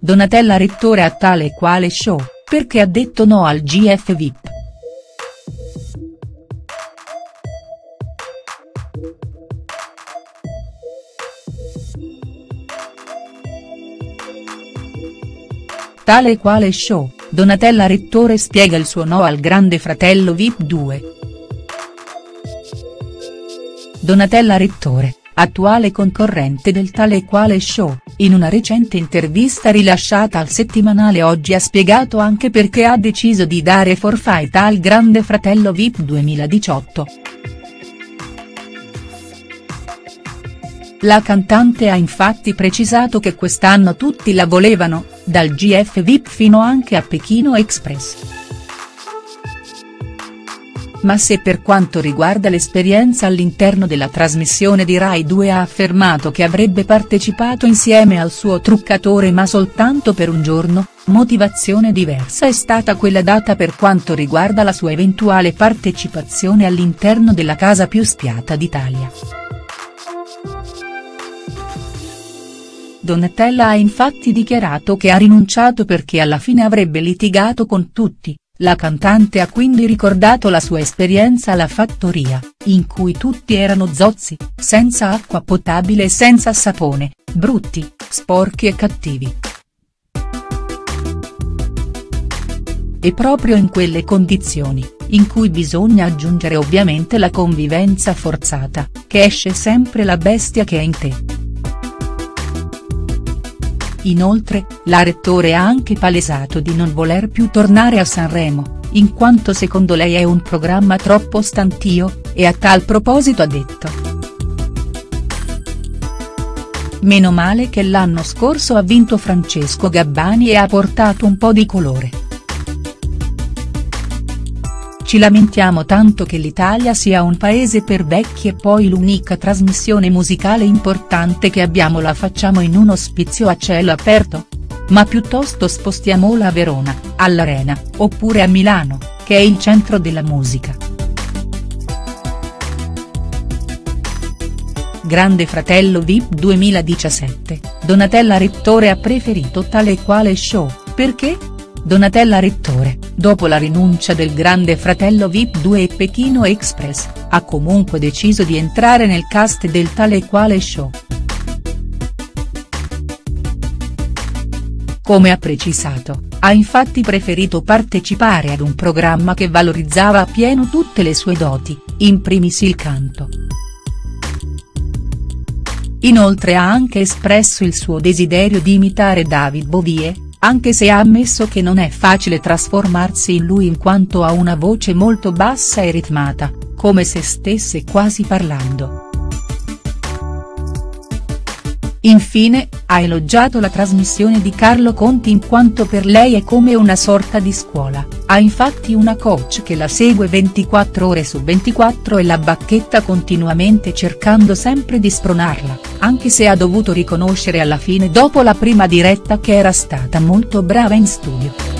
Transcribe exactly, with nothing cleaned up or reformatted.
Donatella Rettore a tale e quale show, perché ha detto no al G F V I P. Tale e quale show, Donatella Rettore spiega il suo no al Grande Fratello V I P due. Donatella Rettore, attuale concorrente del Tale e quale show, in una recente intervista rilasciata al settimanale Oggi ha spiegato anche perché ha deciso di dare forfait al Grande Fratello V I P duemiladiciotto. La cantante ha infatti precisato che quest'anno tutti la volevano, dal G F V I P fino anche a Pechino Express. Ma se per quanto riguarda l'esperienza all'interno della trasmissione di Rai due ha affermato che avrebbe partecipato insieme al suo truccatore ma soltanto per un giorno, motivazione diversa è stata quella data per quanto riguarda la sua eventuale partecipazione all'interno della casa più spiata d'Italia. Donatella ha infatti dichiarato che ha rinunciato perché alla fine avrebbe litigato con tutti. La cantante ha quindi ricordato la sua esperienza alla fattoria, in cui tutti erano zozzi, senza acqua potabile e senza sapone, brutti, sporchi e cattivi. E proprio in quelle condizioni, in cui bisogna aggiungere ovviamente la convivenza forzata, che esce sempre la bestia che è in te. Inoltre, la Rettore ha anche palesato di non voler più tornare a Sanremo, in quanto secondo lei è un programma troppo stantio, e a tal proposito ha detto: "Meno male che l'anno scorso ha vinto Francesco Gabbani e ha portato un po' di colore. Ci lamentiamo tanto che l'Italia sia un paese per vecchi e poi l'unica trasmissione musicale importante che abbiamo la facciamo in un ospizio a cielo aperto? Ma piuttosto spostiamola a Verona, all'Arena, oppure a Milano, che è il centro della musica". Grande Fratello V I P duemiladiciassette, Donatella Rettore ha preferito Tale e quale show, perché? Donatella Rettore, dopo la rinuncia del Grande Fratello V I P due e Pechino Express, ha comunque deciso di entrare nel cast del Tale e quale show. Come ha precisato, ha infatti preferito partecipare ad un programma che valorizzava appieno tutte le sue doti, in primis il canto. Inoltre ha anche espresso il suo desiderio di imitare David Bowie, anche se ha ammesso che non è facile trasformarsi in lui in quanto ha una voce molto bassa e ritmata, come se stesse quasi parlando. Infine, ha elogiato la trasmissione di Carlo Conti in quanto per lei è come una sorta di scuola, ha infatti una coach che la segue ventiquattro ore su ventiquattro e la bacchetta continuamente cercando sempre di spronarla, anche se ha dovuto riconoscere alla fine dopo la prima diretta che era stata molto brava in studio.